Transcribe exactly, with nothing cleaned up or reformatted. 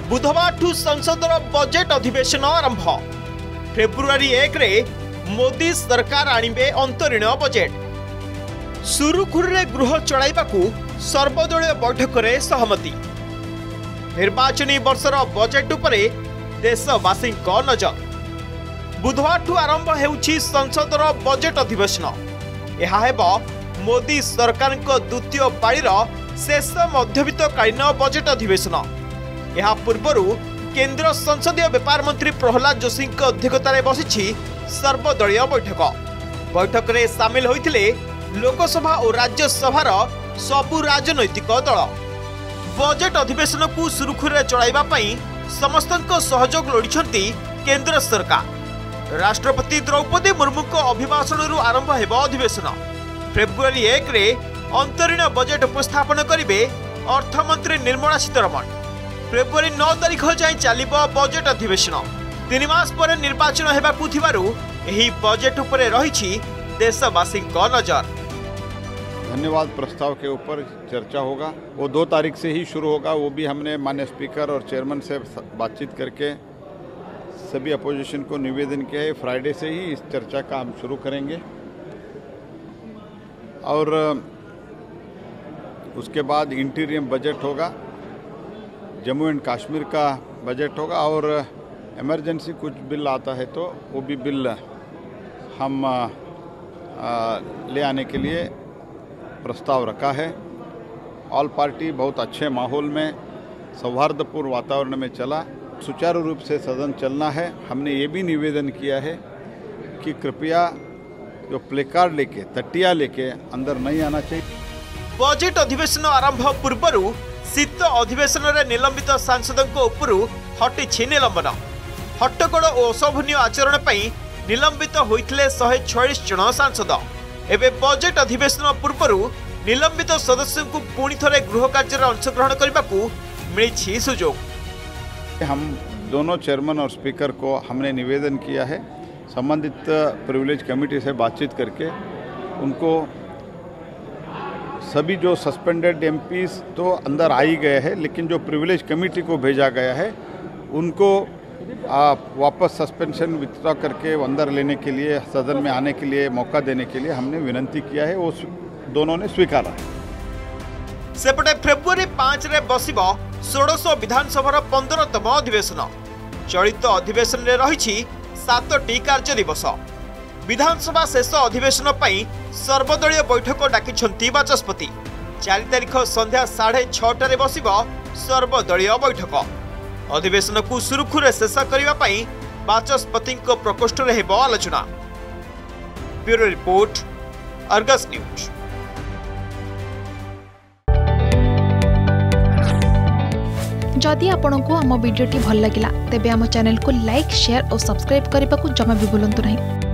बुधवार संसदर बजेट अधिवेशन आरंभ। फेब्रुआरी एक रे मोदी सरकार आणिबे अंतरीण बजेट। सुरुखुरुरे गृह चलाइबाकू सर्वदलीय बैठक में सहमति। निर्वाचनी वर्षर बजेट उपरे देशवासी नजर। बुधवार आरंभ हेउछि संसदर बजेट अधिवेशन। यह हेब मोदी सरकार द्वितीय पाळीर शेष मध्यवित्तकालीन बजेट अधिवेशन। यह पूर्व केंद्र संसदीय व्यापार मंत्री प्रहलाद जोशी अध्यक्षतार बसी सर्वदलीय बैठक। बैठक में सामिल होते लोकसभा और राज्यसभार सबु राजनैतिक दल। बजेट अधिवेशन को सुरुखुरे चलाइबा पई समस्तक सहयोग लोड़िछंती केंद्र सरकार। राष्ट्रपति द्रौपदी मुर्मू को अभिभाषण आरंभ हेब अधिवेशन। फेब्रुआरी एक रे अंतरीण बजेट उपस्थापन करिवे अर्थमंत्री निर्मला सीतारमण। फेब्रुआरी नौ तारीख जाए चलिबो बजेट अधिवेशन। तीन मास पर निर्वाचन हेबाकू थिबारु एही बजेट उपरे रहिछि देशवासी नजर। धन्यवाद। प्रस्ताव के ऊपर चर्चा होगा, वो दो तारीख से ही शुरू होगा। वो भी हमने माननीय स्पीकर और चेयरमैन से बातचीत करके सभी अपोजिशन को निवेदन किया है। फ्राइडे से ही इस चर्चा का हम शुरू करेंगे और उसके बाद इंटीरियम बजट होगा, जम्मू एंड कश्मीर का बजट होगा और इमरजेंसी कुछ बिल आता है तो वो भी बिल हम आ, ले आने के लिए प्रस्ताव रखा है। ऑल पार्टी बहुत अच्छे माहौल में सौहार्दपूर्ण वातावरण में चला। सुचारू रूप से सदन चलना है। हमने ये भी निवेदन किया है कि कृपया जो प्लेकार्ड लेके तटिया लेके अंदर नहीं आना चाहिए। बजेट अधिवेशन आरंभ पूर्व शीत अधिवेशन में निलंबित सांसदों उपरू हटिछि निलंबन। हट्टगोल और अशोभनीय आचरण पर निलंबित होइथिले शहे छयालीस जन सांसद। एबे बजेट अधिवेशन पूर्व निलंबित सदस्यों को पुणी थरे गृह कार्य अंशग्रहण करने मिली सुजोग। हम दोनों चेयरमैन और स्पीकर को हमने निवेदन किया है, संबंधित प्रिविलेज कमेटी से बातचीत करके उनको सभी जो सस्पेंडेड एमपीज तो अंदर आ ही गए हैं, लेकिन जो प्रिविलेज कमेटी को भेजा गया है उनको आप वापस सस्पेंशन विथड्रॉ करके अंदर लेने के लिए, सदन में आने के लिए मौका देने के लिए हमने विनती किया है। वो दोनों ने स्वीकारा। सेपटे फेब्रुआरी पांच रे बसिब षोडश विधानसभा पंद्रहतम अधिवेशन। चलित अधिवेशन में रही सातटी कार्य दिवस। विधानसभा शेष अधिवेशन पर सर्वदलीय बैठक डाकिछंती बाचस्पति। चार तारीख संध्या साढ़े छटारे बसिब सर्वदलीय बैठक। अधिवेशन को सुरुखुरे शेष करने बाचस्पति प्रकोष्ठ में हेब आलोचना। Bureau report, Argus news. जदि आपंक आम भिडी भल लगा तेब आम चैनल को लाइक, शेयर और सब्सक्राइब करने को जमा भी भूलु नहीं।